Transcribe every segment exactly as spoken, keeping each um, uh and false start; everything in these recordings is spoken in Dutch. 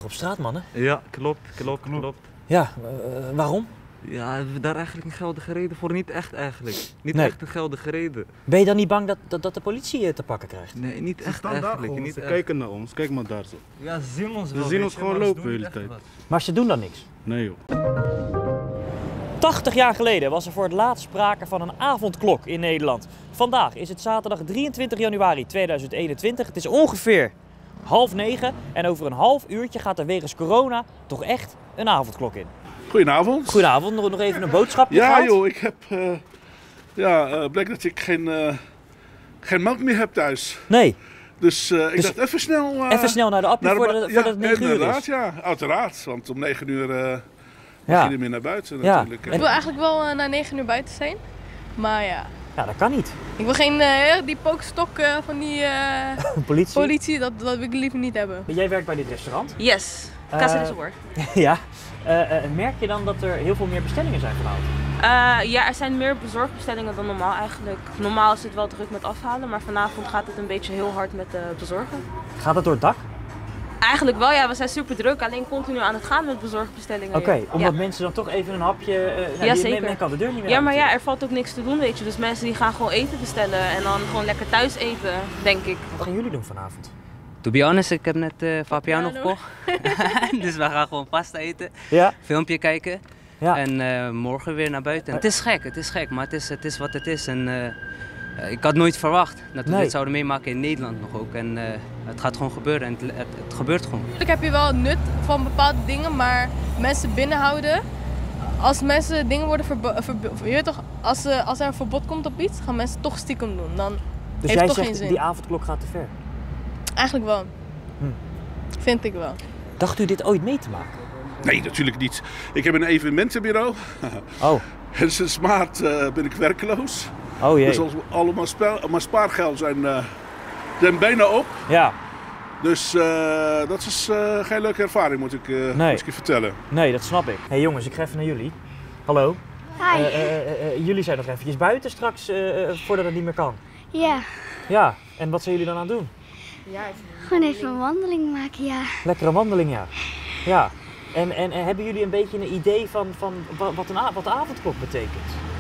op straat, mannen. Ja, klopt, klopt, klopt. Ja, uh, waarom? Ja, hebben we daar eigenlijk een geldige reden voor? Niet echt eigenlijk. Niet Nee. echt een geldige reden. Ben je dan niet bang dat, dat, dat de politie je te pakken krijgt? Nee, niet Ze echt staan daar eigenlijk. gewoon, Niet ze echt. kijken naar ons, kijk maar daar zo. Ja, ze zien ons wel. Ze zien weet ons je, gewoon maar ze lopen doen de niet hele echt tijd. wat. Maar ze doen dan niks. Nee joh. tachtig jaar geleden was er voor het laatst sprake van een avondklok in Nederland. Vandaag is het zaterdag drieëntwintig januari tweeduizend eenentwintig. Het is ongeveer half negen en over een half uurtje gaat er wegens corona toch echt een avondklok in. Goedenavond. Goedenavond, nog nog even een boodschapje Ja gehaald? joh, ik heb... Uh, ja, uh, blijkt dat ik geen, uh, geen melk meer heb thuis. Nee. Dus uh, ik Dus dacht even snel... Uh, even snel naar de appie naar de voordat ja, voor het negen uur inderdaad, is. ja, uiteraard. Want om negen uur uh, mag Ja. je niet meer naar buiten Ja. natuurlijk. En- Ik wil eigenlijk wel uh, na negen uur buiten zijn. Maar ja, Ja, dat kan niet. ik wil geen uh, die pokestok uh, van die uh, Politie. politie, dat, dat wil ik liever niet hebben. Jij werkt bij dit restaurant. Yes, Eh, Casa de Sabor. Ja. Uh, uh, merk je dan dat er heel veel meer bestellingen zijn vanavond? Uh, ja, er zijn meer bezorgbestellingen dan normaal eigenlijk. Normaal is het wel druk met afhalen, maar vanavond gaat het een beetje heel hard met uh, bezorgen. Gaat het door het dak? Eigenlijk wel, ja, we zijn super druk, alleen continu aan het gaan met bezorgbestellingen. Oké, ja. omdat Ja. mensen dan toch even een hapje... Uh, nou, Ja, die- zeker. Men kan de deur niet meer Ja, uit maar ja, natuurlijk. er valt ook niks te doen, weet je. Dus mensen die gaan gewoon eten bestellen en dan gewoon lekker thuis eten, denk ik. Wat gaan jullie doen vanavond? To be honest, ik heb net uh, Fabiano Fabiano. gekocht. Dus we gaan gewoon pasta eten, Ja. filmpje kijken Ja. en uh, morgen weer naar buiten. Het is gek, het is gek, maar het is, het is wat het is. En, uh, uh, ik had nooit verwacht dat we Nee. dit zouden meemaken in Nederland nog ook. En uh, het gaat gewoon gebeuren en het, het, het gebeurt gewoon. Natuurlijk heb je wel nut van bepaalde dingen, maar mensen binnenhouden. Als mensen dingen worden verboden, je weet toch, als, uh, als er een verbod komt op iets, gaan mensen toch stiekem doen. Dan Dus heeft jij toch zegt geen zin. die avondklok gaat te ver. Eigenlijk wel. Hm. Vind ik wel. Dacht u dit ooit mee te maken? Nee, natuurlijk niet. Ik heb een evenementenbureau. Oh, En sinds maart uh, ben ik werkloos. oh jee. Dus als allemaal spel, mijn spaargeld zijn, uh, zijn bijna op. Ja, Dus uh, dat is uh, geen leuke ervaring, moet ik, uh, Nee. moet ik je vertellen. nee, dat snap ik. Hé hey, jongens, ik ga even naar jullie. Hallo. Hi. Uh, uh, uh, uh, jullie zijn nog eventjes buiten straks, uh, uh, voordat het niet meer kan. Ja, Ja, en wat zijn jullie dan aan het doen? gewoon even een wandeling maken, ja. Lekkere wandeling, ja. Ja. En, en, en hebben jullie een beetje een idee van, van wa- wat, een, a- wat de avondklok betekent?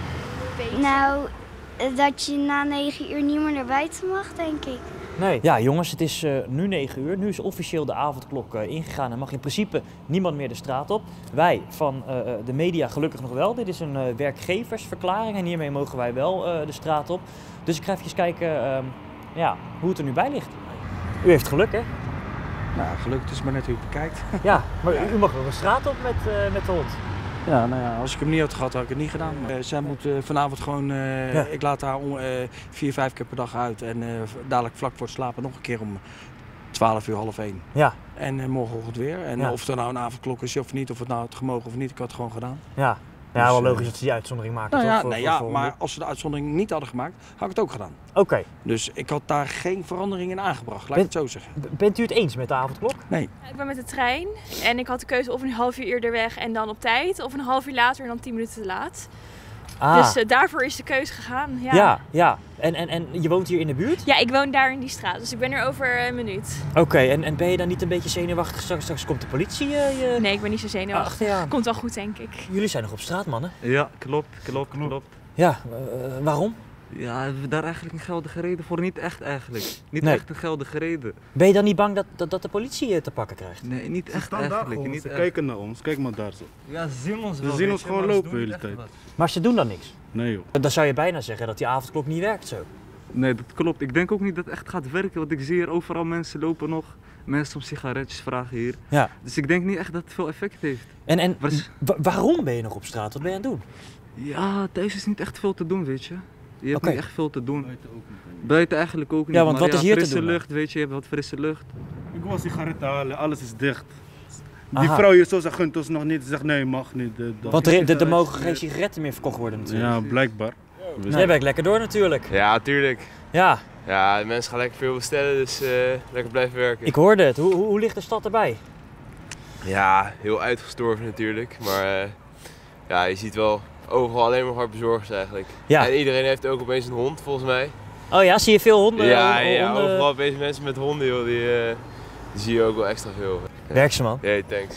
Nou, dat je na negen uur niet meer naar buiten mag, denk ik. Nee. Ja, jongens, het is uh, nu negen uur. Nu is officieel de avondklok uh, ingegaan en mag in principe niemand meer de straat op. Wij van uh, de media gelukkig nog wel. Dit is een uh, werkgeversverklaring en hiermee mogen wij wel uh, de straat op. Dus ik ga even kijken uh, ja, hoe het er nu bij ligt. U heeft geluk, hè? Nou, gelukkig is maar net hoe je het bekijkt. Ja, maar u, u mag wel de straat op met, uh, met de hond. Ja, nou ja, als ik hem niet had gehad, had ik het niet gedaan. Uh, zij moet uh, vanavond gewoon, uh, Ja. ik laat haar om, uh, vier, vijf keer per dag uit. En uh, dadelijk vlak voor het slapen nog een keer om twaalf uur, half één. Ja, En uh, morgenochtend weer. En Ja. uh, of er nou een avondklok is of niet, of het nou had gemogen of niet, ik had het gewoon gedaan. ja. Ja, Dus, wel uh, logisch dat ze die uitzondering maken, Nou toch? ja, Voor- nee, voor- ja voor maar honden. als ze de uitzondering niet hadden gemaakt, had ik het ook gedaan. Oké. Dus ik had daar geen verandering in aangebracht, laat Ben- ik het zo zeggen. B- Bent u het eens met de avondklok? Nee. Ik ben met de trein en ik had de keuze of een half uur eerder weg en dan op tijd, of een half uur later en dan tien minuten te laat. Ah, Dus uh, daarvoor is de keuze gegaan. Ja, ja, ja. En, en, en je woont hier in de buurt? Ja, ik woon daar in die straat, dus ik ben er over een minuut. Oké, en, en ben je dan niet een beetje zenuwachtig? Straks, straks komt de politie uh, je Nee, ik ben niet zo zenuwachtig. achter je aan. Komt wel goed, denk ik. Jullie zijn nog op straat, mannen. Ja, klopt, klopt, klopt. Ja, uh, waarom? Ja, hebben we daar eigenlijk een geldige reden voor? Niet echt eigenlijk. Niet Nee. echt een geldige reden. Ben je dan niet bang dat, dat, dat de politie je te pakken krijgt? Nee, niet Ze echt staan daar eigenlijk. gewoon, Niet ze echt. kijken naar ons, kijk maar daar zo. Ja, ze zien ons Ze wel. zien weet ons je, gewoon maar ze lopen doen de niet hele echt tijd. wat. Maar ze doen dan niks. Nee joh. Dan zou je bijna zeggen dat die avondklok niet werkt zo. Nee, dat klopt. Ik denk ook niet dat het echt gaat werken, want ik zie hier overal mensen lopen nog. Mensen om sigaretjes vragen hier. Ja. Dus ik denk niet echt dat het veel effect heeft. En, en Wat is- wa- waarom ben je nog op straat? Wat ben je aan het doen? Ja, thuis is niet echt veel te doen, weet je. Je hebt Oké. niet echt veel te doen. Buiten eigenlijk ook niet. Ja, want maar wat is hier te frisse doen dan? lucht, weet je. Je hebt wat frisse lucht. Ik wil sigaretten halen, alles is dicht. Die Aha. vrouw hier zo zegt, gunt ons nog niet. Ze zegt nee, mag niet. De, de- Want er, er, er mogen geen sigaretten meer verkocht worden natuurlijk. Ja, blijkbaar. Dus jij werkt lekker door natuurlijk. Ja, tuurlijk. Ja, Ja, de mensen gaan lekker veel bestellen, dus eh, lekker blijven werken. ik hoorde het. Hoe, hoe, hoe ligt de stad erbij? Ja, heel uitgestorven natuurlijk, maar eh, ja, je ziet wel overal alleen maar hard bezorgers eigenlijk. Ja. En iedereen heeft ook opeens een hond volgens mij. Oh ja, zie je veel honden? ja, hon- ja, honden- overal opeens mensen met honden, joh, die, eh, die zie je ook wel extra veel. Werk ze, man. Hey, thanks.